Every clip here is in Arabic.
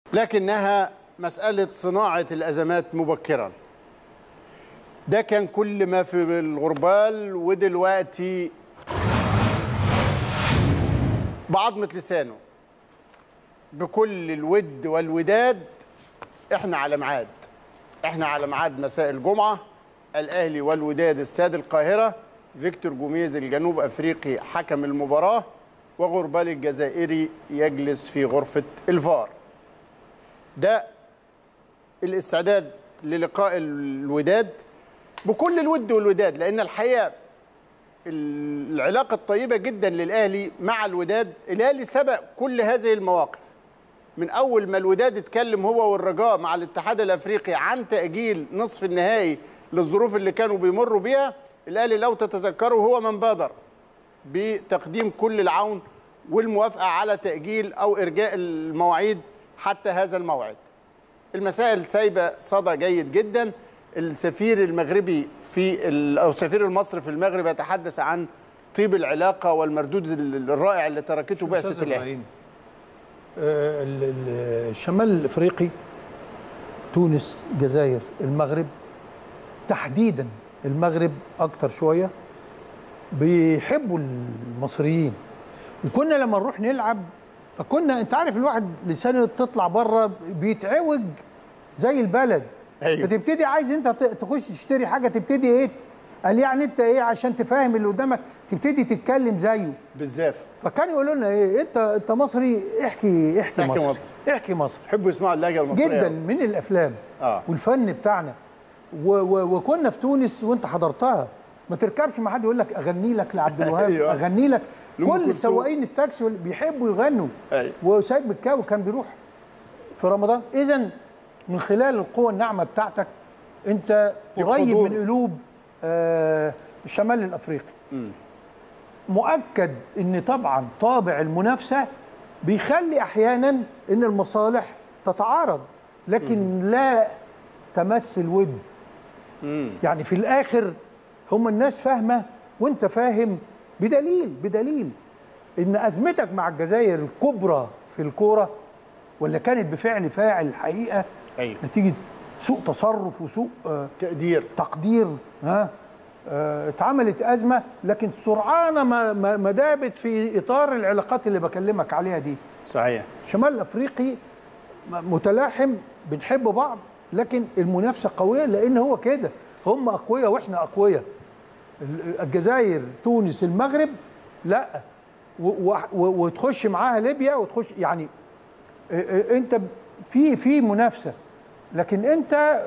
لكنها مسألة صناعة الأزمات مبكرا. ده كان كل ما في الغربال، ودلوقتي بعضمة لسانه بكل الود والوداد. احنا على ميعاد، مساء الجمعة. الأهلي والوداد استاد القاهرة. فيكتور جوميز الجنوب أفريقي حكم المباراة، وغربال الجزائري يجلس في غرفة الفار. ده الاستعداد للقاء الوداد بكل الود والوداد، لأن الحقيقة العلاقة الطيبة جدا للأهلي مع الوداد. الأهلي سبق كل هذه المواقف من أول ما الوداد اتكلم هو والرجاء مع الاتحاد الأفريقي عن تأجيل نصف النهائي للظروف اللي كانوا بيمروا بيها. الأهلي لو تتذكروا هو من بادر بتقديم كل العون والموافقة على تأجيل أو إرجاء المواعيد حتى هذا الموعد. المسائل سايبة صدى جيد جدا. السفير المغربي أو السفير المصري في المغرب يتحدث عن طيب العلاقة والمردود الرائع اللي تركته بعثة الأهلي. الشمال الافريقي، تونس، الجزائر، المغرب، تحديدا المغرب اكتر شويه بيحبوا المصريين. وكنا لما نروح نلعب فكنا، انت عارف الواحد لسانه تطلع بره بيتعوج زي البلد. أيوه. فتبتدي عايز انت تخش تشتري حاجه، تبتدي ايه؟ قال يعني انت ايه عشان تفهم اللي قدامك تبتدي تتكلم زيه بالزاف. فكان يقولوا لنا ايه، انت مصري، احكي مصر. احكي مصر. يحبوا يسمعوا اللهجه المصريه جدا من الافلام والفن بتاعنا. وكنا في تونس وانت حضرتها، ما تركبش مع حد يقول لك اغني لك لعبد الوهاب. أيوة. اغني لك. كل سواقين التاكسي بيحبوا يغنوا. أيوة. وسيد بكاوي كان بيروح في رمضان. اذا من خلال القوه الناعمه بتاعتك انت قريب من قلوب الشمال الافريقي. مؤكد ان طبعا طابع المنافسه بيخلي احيانا ان المصالح تتعارض، لكن لا تمس الود. يعني في الاخر هم الناس فاهمه وانت فاهم، بدليل ان ازمتك مع الجزائر الكبرى في الكوره ولا كانت بفعل فاعل الحقيقه. أيوة. نتيجه سوء تصرف وسوء تقدير اتعملت ازمه، لكن سرعان ما دابت في اطار العلاقات اللي بكلمك عليها دي. صحيح. الشمال الافريقي متلاحم، بنحب بعض، لكن المنافسه قويه لان هو كده، هم اقوياء واحنا اقوياء. الجزائر، تونس، المغرب لا، وتخش معاها ليبيا وتخش، يعني انت في منافسه، لكن انت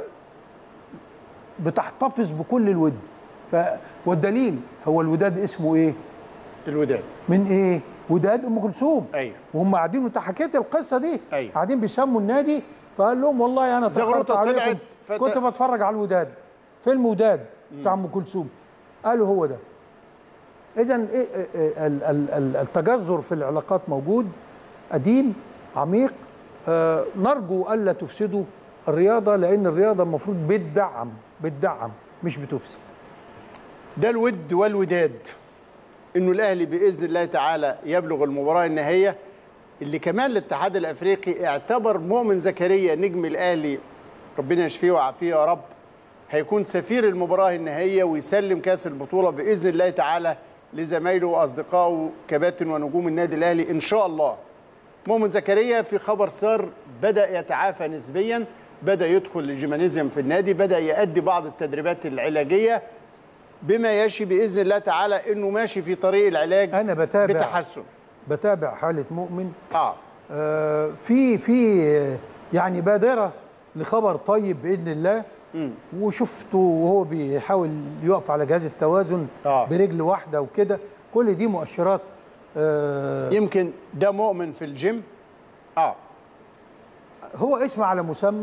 بتحتفظ بكل الود. والدليل هو الوداد اسمه ايه؟ الوداد من ايه؟ وداد ام كلثوم. ايوه. وهم قاعدين، وانت حكيت القصه دي. أيوة. قاعدين بيسموا النادي، فقال لهم والله انا اتاخرت عليكم، كنت بتفرج على الوداد، فيلم وداد بتاع ام كلثوم. قالوا هو ده. اذا التجذر في العلاقات موجود، قديم، عميق. نرجو الا تفسدوا الرياضه، لان الرياضه المفروض بتدعم مش بتفسد. ده الود والوداد، انه الاهلي باذن الله تعالى يبلغ المباراه النهائيه، اللي كمان الاتحاد الافريقي اعتبر مؤمن زكريا نجم الاهلي، ربنا يشفيه ويعافيه يا رب، هيكون سفير المباراه النهائيه ويسلم كاس البطوله باذن الله تعالى لزمايله واصدقائه كباتن ونجوم النادي الاهلي ان شاء الله. مؤمن زكريا في خبر سار بدأ يتعافى نسبيا، بدأ يدخل الجيمانيزيوم في النادي، بدأ يؤدي بعض التدريبات العلاجية بما يشي بإذن الله تعالى إنه ماشي في طريق العلاج. أنا بتحسن. بتابع حالة مؤمن. في يعني بادرة لخبر طيب بإذن الله. وشفته وهو بيحاول يقف على جهاز التوازن برجل واحدة وكده، كل دي مؤشرات. يمكن ده مؤمن في الجيم. هو اسم على مسمى.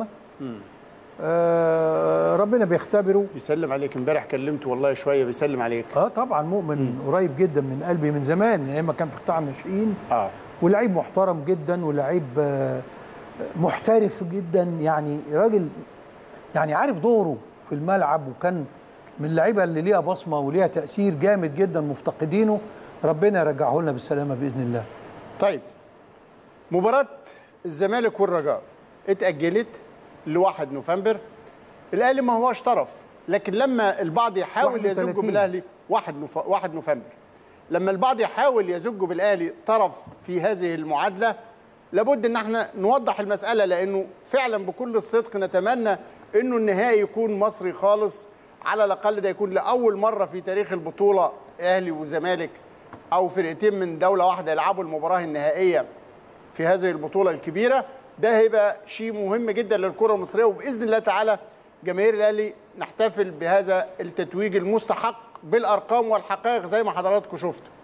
ربنا بيختبره. بيسلم عليك، امبارح كلمته والله شويه، بيسلم عليك. طبعا مؤمن قريب جدا من قلبي من زمان، ايام ما كان في قطاع الناشئين. ولعيب محترم جدا، ولعيب محترف جدا، يعني راجل يعني عارف دوره في الملعب، وكان من اللعيبه اللي ليها بصمه وليها تاثير جامد جدا مفتقدينه. ربنا يرجعه لنا بالسلامه باذن الله. طيب، مباراه الزمالك والرجاء اتاجلت ل 1 نوفمبر. الاهلي ما هوش طرف، لكن لما البعض يحاول يزج بالاهلي 1 نوفمبر، لما البعض يحاول يزج بالاهلي طرف في هذه المعادله، لابد ان احنا نوضح المساله، لانه فعلا بكل الصدق نتمنى انه النهائي يكون مصري خالص، على الاقل ده يكون لاول مره في تاريخ البطوله اهلي وزمالك او فرقتين من دوله واحده يلعبوا المباراه النهائيه في هذه البطوله الكبيره. ده هيبقى شيء مهم جدا للكره المصريه، وباذن الله تعالى جماهير الاهلي نحتفل بهذا التتويج المستحق بالارقام والحقائق زي ما حضراتكم شفتوا.